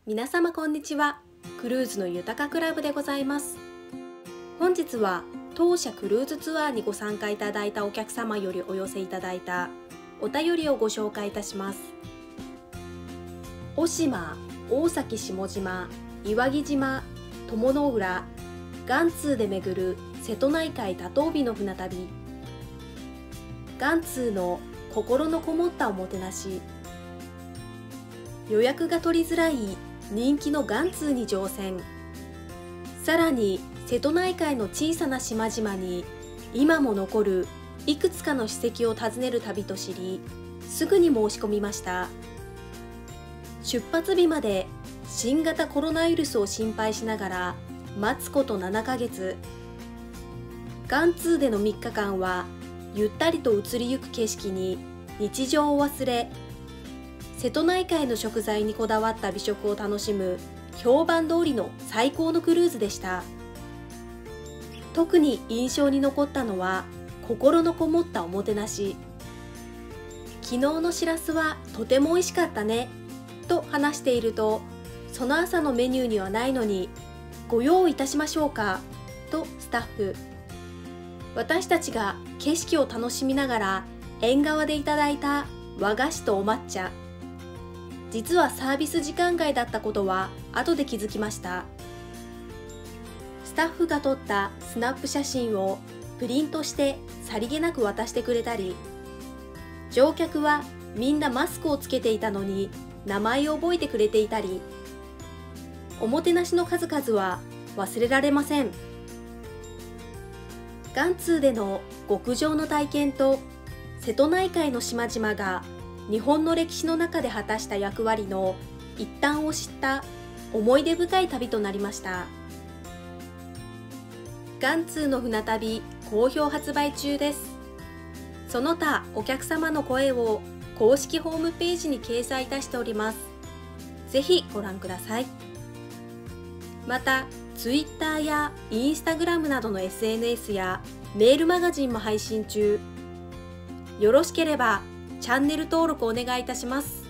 皆様こんにちは。クルーズの豊かクラブでございます。本日は当社クルーズツアーにご参加いただいたお客様よりお寄せいただいたお便りをご紹介いたします。渡島、大崎下島、岩木島、友の浦、元通で巡る瀬戸内海多島美の船旅。元通の心のこもったおもてなし。予約が取りづらい人気の元通に乗船。さらに瀬戸内海の小さな島々に今も残るいくつかの史跡を訪ねる旅と知り、すぐに申し込みました。出発日まで新型コロナウイルスを心配しながら待つこと7ヶ月。元通での3日間はゆったりと移りゆく景色に日常を忘れ、瀬戸内海の食材にこだわった美食を楽しむ評判通りの最高のクルーズでした。特に印象に残ったのは心のこもったおもてなし。昨日のしらすはとても美味しかったねと話していると、その朝のメニューにはないのにご用意いたしましょうかとスタッフ。私たちが景色を楽しみながら縁側でいただいた和菓子とお抹茶、実はサービス時間外だったことは後で気づきました。スタッフが撮ったスナップ写真をプリントしてさりげなく渡してくれたり、乗客はみんなマスクをつけていたのに名前を覚えてくれていたり、おもてなしの数々は忘れられません。元通での極上の体験と瀬戸内海の島々が日本の歴史の中で果たした役割の一端を知った思い出深い旅となりました。元通の船旅好評発売中です。その他お客様の声を公式ホームページに掲載いたしております。ぜひご覧ください。また Twitter や Instagram などの SNS やメールマガジンも配信中。よろしければチャンネル登録お願いいたします。